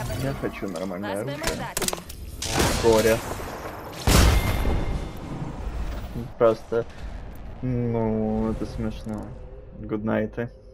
Я хочу нормальное Візьмемо оружие. дати. Горе. Просто... Ну, это смешно. Гуднайты.